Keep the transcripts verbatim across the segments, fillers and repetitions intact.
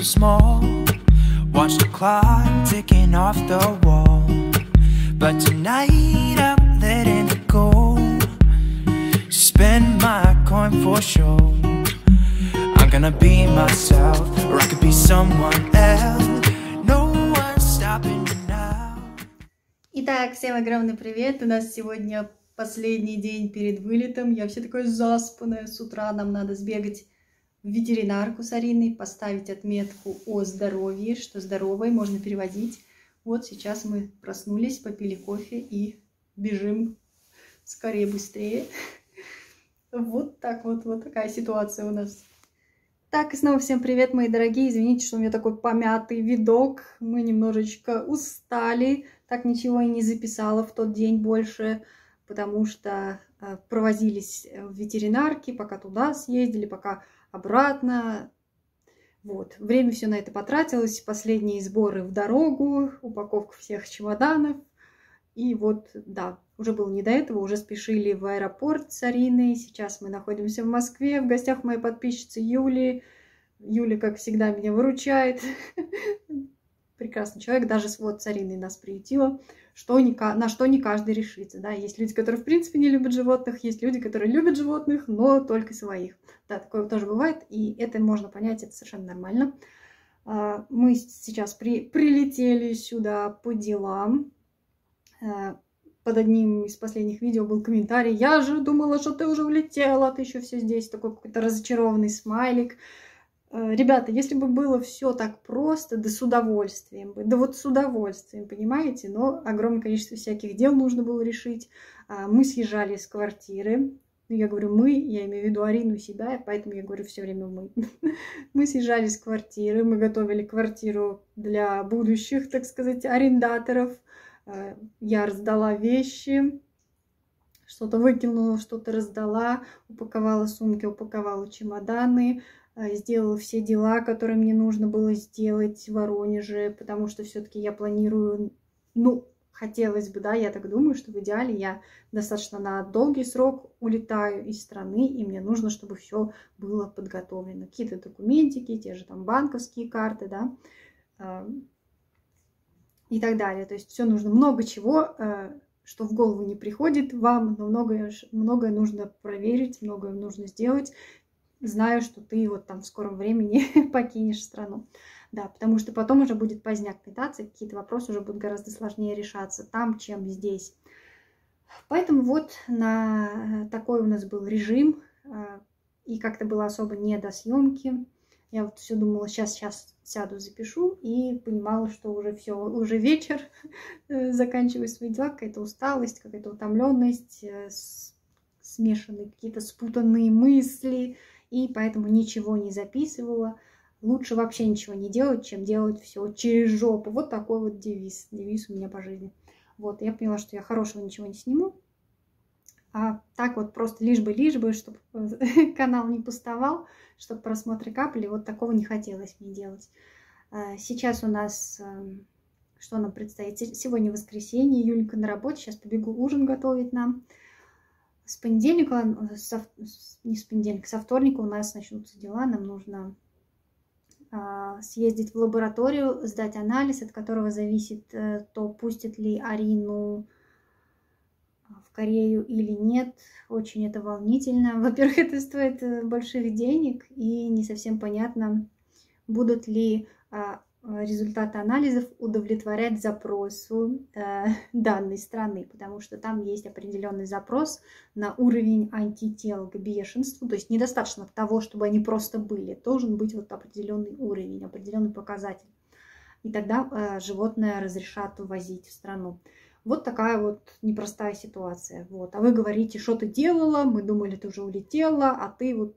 so small. Watch the clock ticking off the wall. But tonight I'm letting it go. Spend my coin for sure. I'm gonna be myself, or I could be someone else. No one's stopping me now. Итак, всем огромный привет! У нас сегодня последний день перед вылетом. Я все такое заспанная. С утра нам надо сбегать в ветеринарку с Ариной, поставить отметку о здоровье, что здоровой можно переводить. Вот сейчас мы проснулись, попили кофе и бежим скорее, быстрее. Вот так вот, вот такая ситуация у нас. Так, и снова всем привет, мои дорогие. Извините, что у меня такой помятый видок. Мы немножечко устали. Так ничего и не записала в тот день больше, потому что э, провозились в ветеринарке, пока туда съездили, пока обратно. Вот. Время все на это потратилось. Последние сборы в дорогу, упаковка всех чемоданов. И вот, да, уже было не до этого, уже спешили в аэропорт с Ариной. Сейчас мы находимся в Москве, в гостях моей подписчицы Юли. Юля, как всегда, меня выручает. Прекрасный человек, даже вот с Ариной нас приютила, что не, на что не каждый решится. Да? Есть люди, которые в принципе не любят животных, есть люди, которые любят животных, но только своих. Да, такое тоже бывает, и это можно понять, это совершенно нормально. Мы сейчас при, прилетели сюда по делам. Под одним из последних видео был комментарий: «Я же думала, что ты уже улетела, ты еще все здесь», такой какой-то разочарованный смайлик. Ребята, если бы было все так просто, да с удовольствием бы, да вот с удовольствием, понимаете, но огромное количество всяких дел нужно было решить. Мы съезжали с квартиры, я говорю мы, я имею в виду Арину и себя, поэтому я говорю все время мы. Мы съезжали с квартиры, мы готовили квартиру для будущих, так сказать, арендаторов. Я раздала вещи, что-то выкинула, что-то раздала, упаковала сумки, упаковала чемоданы. Сделала все дела, которые мне нужно было сделать в Воронеже, потому что все-таки я планирую, ну, хотелось бы, да, я так думаю, что в идеале я достаточно на долгий срок улетаю из страны, и мне нужно, чтобы все было подготовлено. Какие-то документики, те же там банковские карты, да, и так далее. То есть все нужно, много чего, что в голову не приходит вам, но многое, многое нужно проверить, многое нужно сделать. Знаю, что ты вот там в скором времени покинешь страну. Да, потому что потом уже будет поздняк питаться, какие-то вопросы уже будут гораздо сложнее решаться там, чем здесь. Поэтому вот на такой у нас был режим, и как-то было особо не до съемки. Я вот все думала, сейчас, сейчас сяду, запишу, и понимала, что уже все, уже вечер, заканчиваю свои дела, какая-то усталость, какая-то утомленность, смешанные какие-то спутанные мысли. И поэтому ничего не записывала. Лучше вообще ничего не делать, чем делать все через жопу. Вот такой вот девиз. Девиз у меня по жизни. Вот, я поняла, что я хорошего ничего не сниму. А так вот просто лишь бы, лишь бы, чтобы канал не пустовал, чтобы просмотры капали. Вот такого не хотелось мне делать. Сейчас у нас, что нам предстоит? Сегодня воскресенье, Юлька на работе. Сейчас побегу ужин готовить нам. С понедельника, со, не с понедельника, со вторника у нас начнутся дела. Нам нужно а, съездить в лабораторию, сдать анализ, от которого зависит, то пустят ли Арину в Корею или нет. Очень это волнительно. Во-первых, это стоит больших денег, и не совсем понятно, будут ли а, результаты анализов удовлетворять запросу э, данной страны, потому что там есть определенный запрос на уровень антител к бешенству, то есть недостаточно того, чтобы они просто были, должен быть вот определенный уровень, определенный показатель, и тогда э, животное разрешат увозить в страну. Вот такая вот непростая ситуация. Вот. А вы говорите, что ты делала, мы думали, ты уже улетела, а ты вот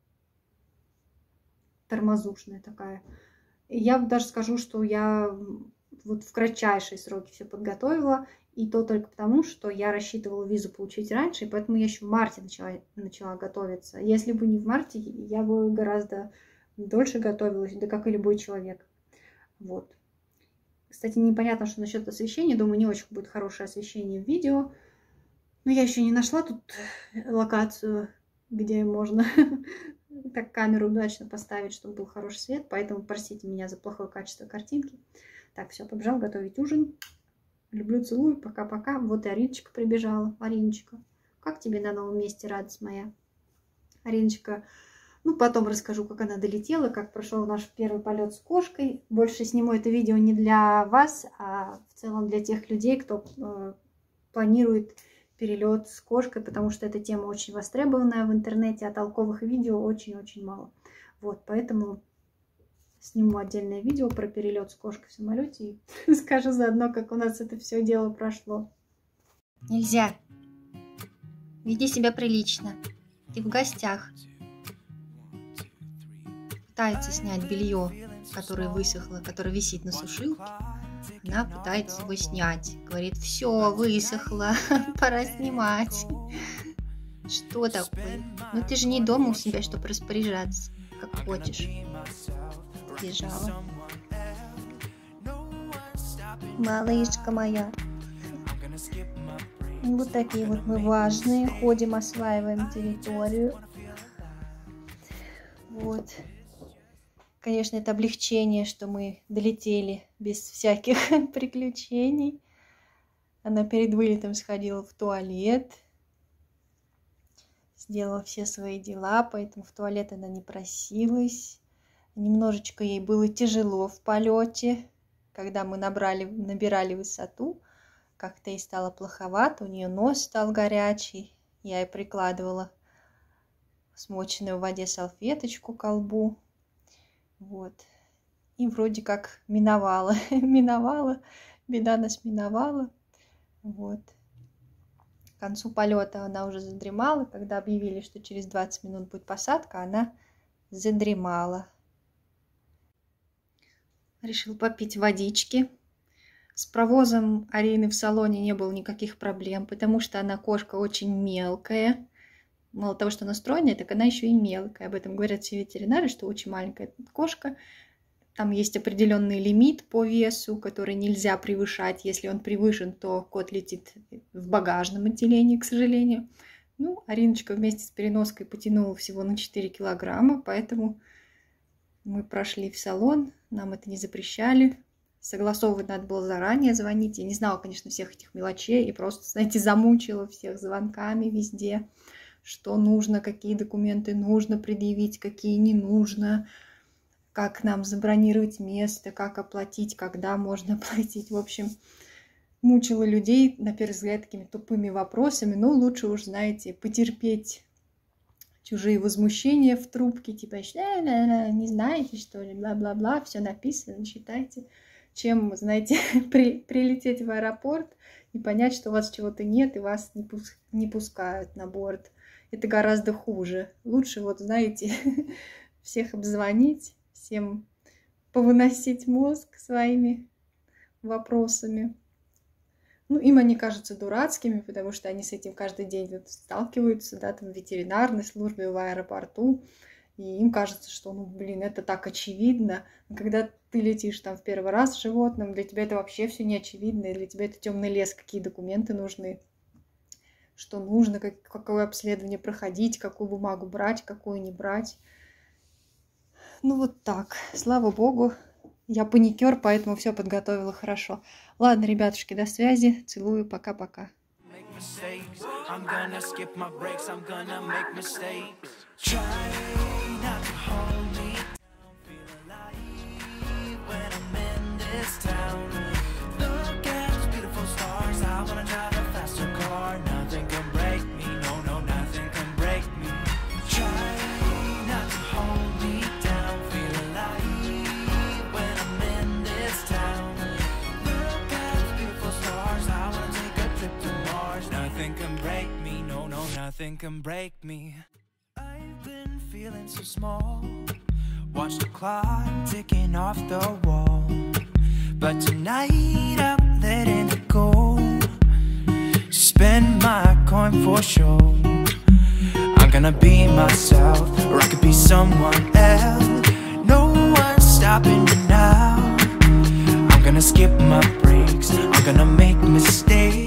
тормозушная такая. Я даже скажу, что я вот в кратчайшие сроки все подготовила, и то только потому, что я рассчитывала визу получить раньше, и поэтому я еще в марте начала, начала готовиться. Если бы не в марте, я бы гораздо дольше готовилась, да как и любой человек. Вот. Кстати, непонятно, что насчет освещения. Думаю, не очень будет хорошее освещение в видео. Но я еще не нашла тут локацию, где можно так камеру удачно поставить, чтобы был хороший свет, поэтому простите меня за плохое качество картинки. Так, все, побежал готовить ужин. Люблю, целую, пока-пока. Вот и Ариночка прибежала. Ариночка, как тебе на новом месте, радость моя? Ариночка, ну, потом расскажу, как она долетела, как прошел наш первый полет с кошкой. Больше сниму это видео не для вас, а в целом для тех людей, кто э, планирует перелет с кошкой, потому что эта тема очень востребованная в интернете, а толковых видео очень-очень мало. Вот, поэтому сниму отдельное видео про перелет с кошкой в самолете и скажу заодно, как у нас это все дело прошло. Нельзя. Веди себя прилично. Ты в гостях. Пытается снять белье, которое высохло, которое висит на сушилке. Она пытается его снять. Говорит, все, высохло, пора снимать. Что такое? Ну ты же не дома у себя, чтобы распоряжаться, как хочешь. Бежала. Малышка моя. Вот такие вот мы важные. Ходим, осваиваем территорию. Вот. Конечно, это облегчение, что мы долетели без всяких приключений. Она перед вылетом сходила в туалет. Сделала все свои дела, поэтому в туалет она не просилась. Немножечко ей было тяжело в полете. Когда мы набрали, набирали высоту, как-то ей стало плоховато, у нее нос стал горячий. Я ей прикладывала смоченную в воде салфеточку к колбу. Вот. И вроде как миновала. миновала. Беда нас миновала. Вот. К концу полета она уже задремала. Когда объявили, что через двадцать минут будет посадка, она задремала. Решил попить водички. С провозом Арины в салоне не было никаких проблем, потому что она кошка очень мелкая. Мало того, что она стройная, так она еще и мелкая. Об этом говорят все ветеринары, что очень маленькая кошка. Там есть определенный лимит по весу, который нельзя превышать. Если он превышен, то кот летит в багажном отделении, к сожалению. Ну, Ариночка вместе с переноской потянула всего на четыре килограмма, поэтому мы прошли в салон, нам это не запрещали. Согласовывать надо было заранее звонить. Я не знала, конечно, всех этих мелочей и просто, знаете, замучила всех звонками везде, что нужно, какие документы нужно предъявить, какие не нужно, как нам забронировать место, как оплатить, когда можно оплатить. В общем, мучила людей, на первый взгляд, такими тупыми вопросами. Но лучше уж, знаете, потерпеть чужие возмущения в трубке, типа, не знаете, что ли, бла-бла-бла, все написано, читайте, чем, знаете, при, прилететь в аэропорт и понять, что у вас чего-то нет и вас не, пус, не пускают на борт. Это гораздо хуже. Лучше, вот, знаете, всех обзвонить, всем повыносить мозг своими вопросами. Ну, им они кажутся дурацкими, потому что они с этим каждый день вот сталкиваются, да, там в ветеринарной службе, в аэропорту, и им кажется, что, ну, блин, это так очевидно. Но когда ты летишь там в первый раз с животным, для тебя это вообще все не очевидно, и для тебя это темный лес, какие документы нужны, что нужно, как, какое обследование проходить, какую бумагу брать, какую не брать. Ну, вот так. Слава богу. Я паникер, поэтому все подготовила хорошо. Ладно, ребятушки, до связи. Целую. Пока-пока. Nothing can break me. I've been feeling so small. Watch the clock ticking off the wall. But tonight I'm letting it go. Spend my coin for sure. I'm gonna be myself, or I could be someone else. No one's stopping me now. I'm gonna skip my breaks. I'm gonna make mistakes.